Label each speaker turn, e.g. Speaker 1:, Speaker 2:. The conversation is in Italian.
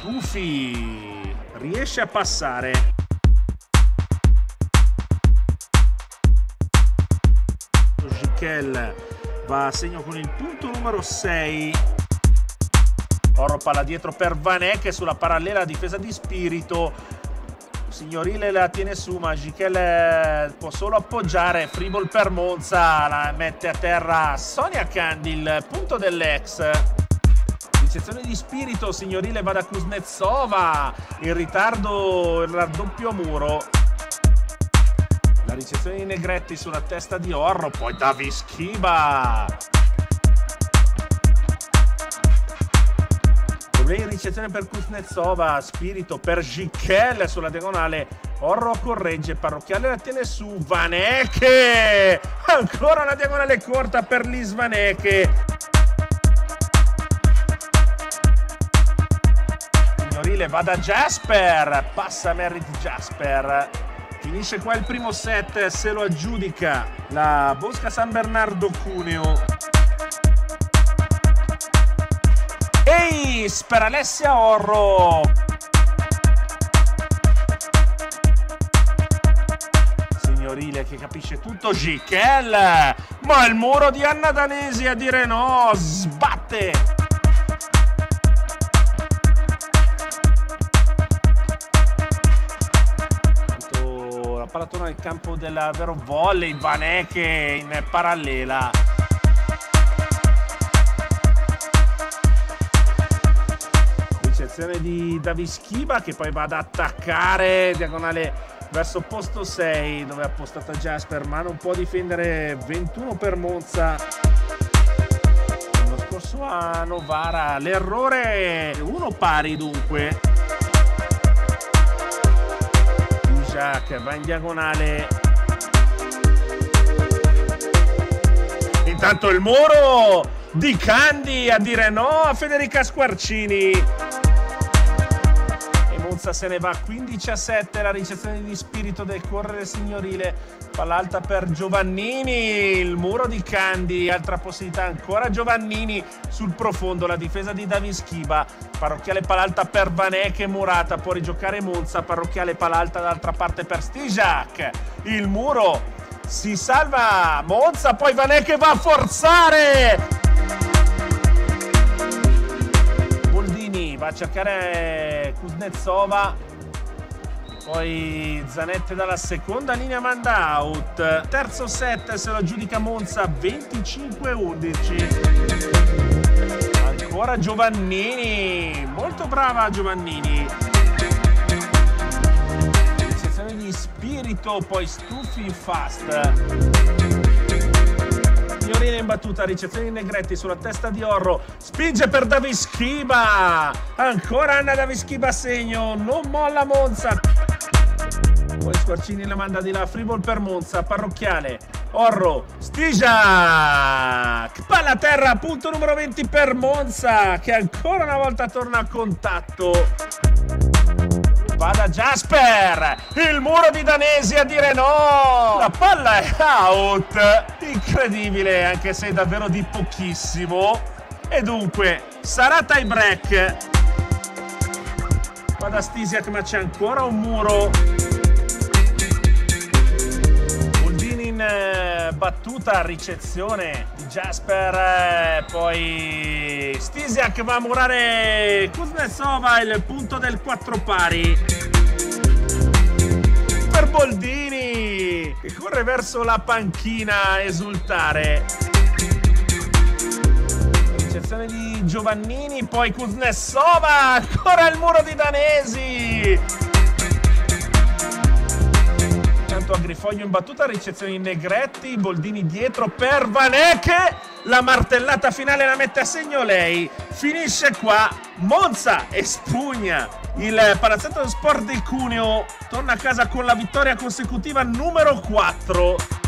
Speaker 1: Stufi riesce a passare. Gichel va a segno con il punto numero 6. Orro palla dietro per Vanecke sulla parallela difesa di Spirito. Signorile la tiene su, ma Gichel può solo appoggiare. Free ball per Monza, la mette a terra Sonia Kandi, il punto dell'ex. Ricezione di Spirito, Signorile va da Kuznetsova, in ritardo il raddoppio a muro. La ricezione di Negretti sulla testa di Orro, poi Daviskiba. Problemi di ricezione per Kuznetsova, Spirito per Gichel sulla diagonale. Orro corregge, Parrocchiale la tiene su, Vanecke. Ancora una diagonale corta per Liz Vanecke. Signorile va da Jasper, passa Merit Jasper. Finisce qua il primo set, se lo aggiudica la Bosca San Bernardo Cuneo. Ace per Alessia Orro. Signorile che capisce tutto, Gichel, ma il muro di Anna Danesi a dire no, sbatte. La palla torna nel campo del vero volley, Vanecke in parallela. Ricezione di Daviskiba che poi va ad attaccare, diagonale verso posto 6 dove è appostata Jasper, ma non può difendere. 21 per Monza. L'anno scorso a Novara l'errore 1 pari dunque. Jacques va in diagonale. Intanto il muro di Kandi a dire no a Federica Squarcini. E Monza se ne va 15-7. La ricezione di Spirito del correre signorile. Palla alta per Giovannini. Il muro di Kandi. Altra possibilità ancora Giovannini sul profondo. La difesa di Daviskiba. Parrocchiale palla alta per Vanecke, murata. Può rigiocare Monza. Parrocchiale palla alta dall'altra parte per Stijak. Il muro si salva Monza. Poi Vanecke va a forzare. Va a cercare Kuznetsova, poi Zanetti dalla seconda linea manda out. Terzo set se lo aggiudica Monza 25-11. Ancora Giovannini, molto brava Giovannini. Ricezione di Spirito, poi Stufi fast. Signorile in battuta, ricezione di Negretti sulla testa di Orro, spinge per Daviskiba, ancora Anna Daviskiba a segno, non molla Monza. Poi Squarcini la manda di là, free ball per Monza, Parrocchiale, Orro, Stijak, palla a terra, punto numero 20 per Monza, che ancora una volta torna a contatto. Va da Jasper, il muro di Danesi a dire no, la palla è out, incredibile anche se davvero di pochissimo, e dunque sarà tie break. Va da Stisiak ma c'è ancora un muro. Boldini in battuta, ricezione di Jasper, poi Stisiak va a murare Kuznetsova, il punto del 4 pari per Boldini che corre verso la panchina a esultare. Ricezione di Giovannini, poi Kuznetsova, ancora il muro di Danesi. Intanto a Grifoglio in battuta, ricezione di Negretti, Boldini dietro per Vanecke, la martellata finale la mette a segno lei. Finisce qua, Monza espugna il Palazzetto dello Sport di Cuneo, torna a casa con la vittoria consecutiva numero 4.